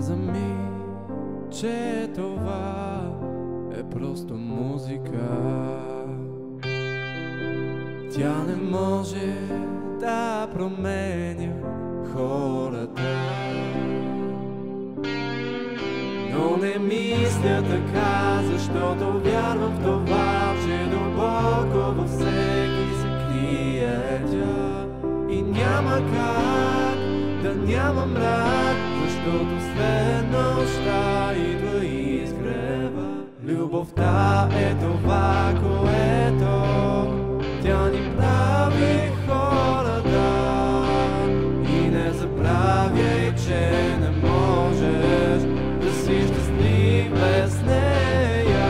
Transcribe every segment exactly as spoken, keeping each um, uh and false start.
Каза ми, че това е просто музика. Тя не може да променя хората. Но не мисля така, защото вярвам в това, че дълбоко във всеки се крие тя. И няма как да няма мрак, защото след нощта идва и изгрева. Любовта е това, което тя ни прави хората. И не забравяй, че не можеш да си щастлив без нея.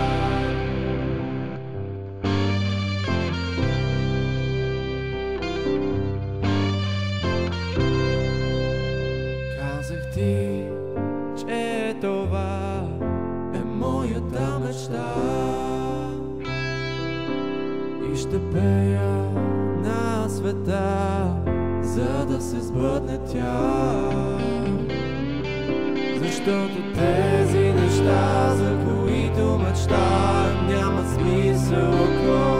Казах ти, че това е моята мечта и ще пея на света, за да се сбъдне тя. Защото тези неща, за които мечтаем, нямат смисъл.